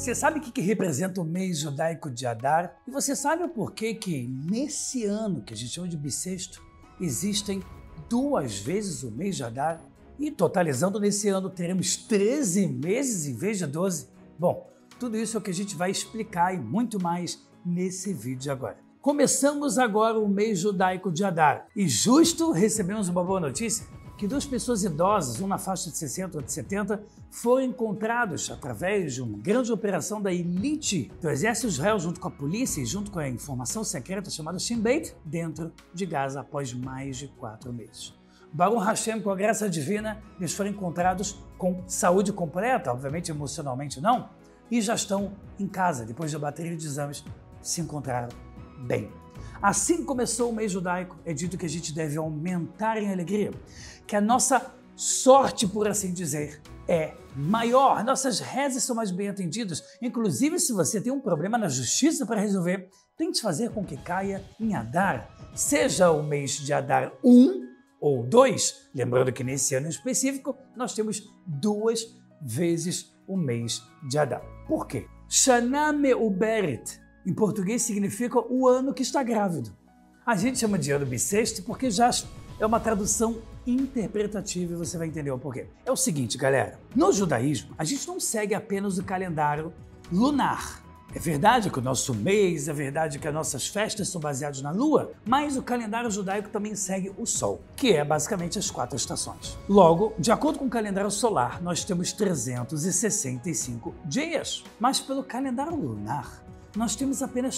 Você sabe o que representa o mês judaico de Adar? E você sabe o porquê que nesse ano, que a gente chama de bissexto, existem 2 vezes o mês de Adar? E totalizando nesse ano teremos 13 meses em vez de 12? Bom, tudo isso é o que a gente vai explicar e muito mais nesse vídeo agora. Começamos agora o mês judaico de Adar e justo recebemos uma boa notícia, que 2 pessoas idosas, uma na faixa de 60 ou de 70, foram encontrados através de uma grande operação da elite do exército de Israel junto com a polícia e junto com a informação secreta chamada Shin Bet, dentro de Gaza após mais de 4 meses. Baruch Hashem, com a graça divina, eles foram encontrados com saúde completa, obviamente emocionalmente não, e já estão em casa, depois de uma bateria de exames, se encontraram bem. Assim começou o mês judaico, é dito que a gente deve aumentar em alegria, que a nossa sorte, por assim dizer, é maior, nossas rezas são mais bem atendidas. Inclusive, se você tem um problema na justiça para resolver, tente fazer com que caia em Adar, seja o mês de Adar 1 ou 2, lembrando que nesse ano específico nós temos 2 vezes o mês de Adar. Por quê? Shana Me'uberet, em português significa o ano que está grávido. A gente chama de ano bissexto porque já é uma tradução interpretativa e você vai entender o porquê. É o seguinte, galera, no judaísmo a gente não segue apenas o calendário lunar. É verdade que o nosso mês, é verdade que as nossas festas são baseadas na lua, mas o calendário judaico também segue o sol, que é basicamente as 4 estações. Logo, de acordo com o calendário solar, nós temos 365 dias, mas pelo calendário lunar, nós temos apenas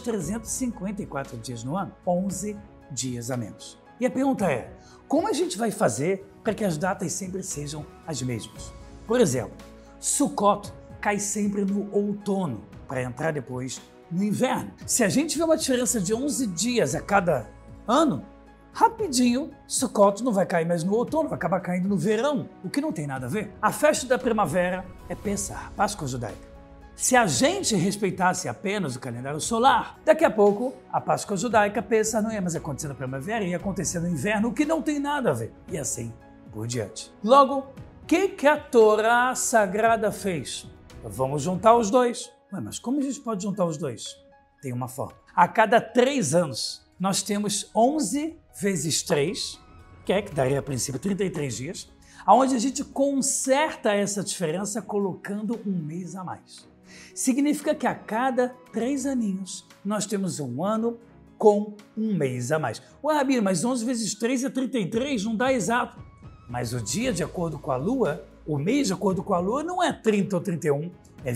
354 dias no ano, 11 dias a menos. E a pergunta é, como a gente vai fazer para que as datas sempre sejam as mesmas? Por exemplo, Sukkot cai sempre no outono, para entrar depois no inverno. Se a gente vê uma diferença de 11 dias a cada ano, rapidinho, Sukkot não vai cair mais no outono, vai acabar caindo no verão, o que não tem nada a ver. A festa da primavera é Pessah, Páscoa judaica. Se a gente respeitasse apenas o calendário solar, daqui a pouco a Páscoa judaica, Pessah, não ia mais acontecer na primavera, ia acontecer no inverno, o que não tem nada a ver. E assim por diante. Logo, o que a Torá Sagrada fez? Vamos juntar os 2. Ué, mas como a gente pode juntar os 2? Tem uma forma. A cada 3 anos, nós temos 11 vezes 3, que daria a princípio 33 dias, onde a gente conserta essa diferença colocando um mês a mais. Significa que a cada 3 aninhos, nós temos um ano com um mês a mais. Ué, Rabino, mas 11 vezes 3 é 33, não dá exato. Mas o dia, de acordo com a lua, o mês, de acordo com a lua, não é 30 ou 31, é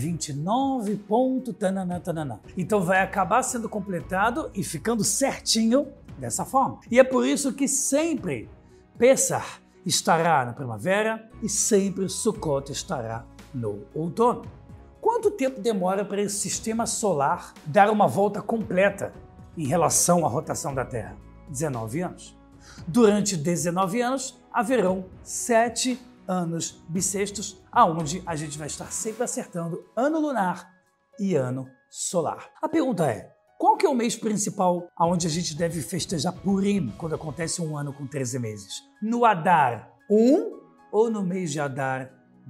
29 ponto tanana, tanana. Então vai acabar sendo completado e ficando certinho dessa forma. E é por isso que sempre Pessah estará na primavera e sempre Sukkot estará no outono. Quanto tempo demora para esse sistema solar dar uma volta completa em relação à rotação da Terra? 19 anos. Durante 19 anos haverão 7 anos bissextos, aonde a gente vai estar sempre acertando ano lunar e ano solar. A pergunta é, qual que é o mês principal aonde a gente deve festejar Purim, quando acontece um ano com 13 meses? No Adar 1 ou no mês de Adar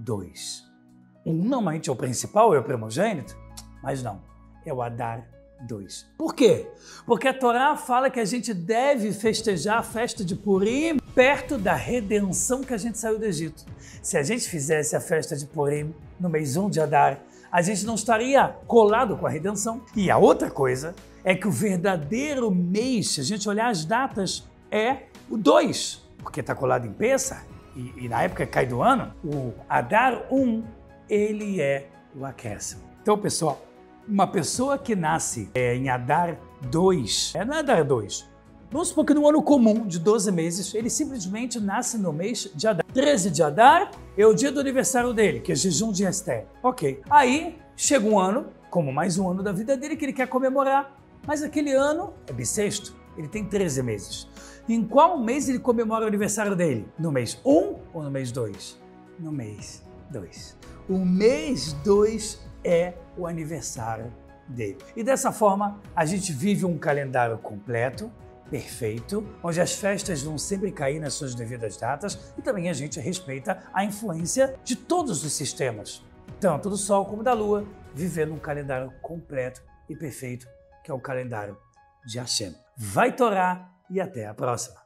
2? Normalmente é o principal, é o primogênito, mas não, é o Adar 2. Por quê? Porque a Torá fala que a gente deve festejar a festa de Purim perto da redenção que a gente saiu do Egito. Se a gente fizesse a festa de Purim no mês 1 de Adar, a gente não estaria colado com a redenção. E a outra coisa é que o verdadeiro mês, se a gente olhar as datas, é o 2, porque está colado em Pessah, e na época que cai do ano, o Adar 1, ele é o acréscimo. Então, pessoal, uma pessoa que nasce em Adar 2, não é Adar 2, vamos supor que no ano comum de 12 meses, ele simplesmente nasce no mês de Adar. 13 de Adar é o dia do aniversário dele, que é jejum de Esther. Ok. Aí chega um ano, como mais um ano da vida dele, que ele quer comemorar, mas aquele ano é bissexto, ele tem 13 meses. Em qual mês ele comemora o aniversário dele? No mês 1 ou no mês 2? No mês 2. O mês 2 é o aniversário dele. E dessa forma, a gente vive um calendário completo, perfeito, onde as festas vão sempre cair nas suas devidas datas e também a gente respeita a influência de todos os sistemas, tanto do Sol como da Lua, vivendo um calendário completo e perfeito, que é o calendário de Hashem. Vai Torá e até a próxima!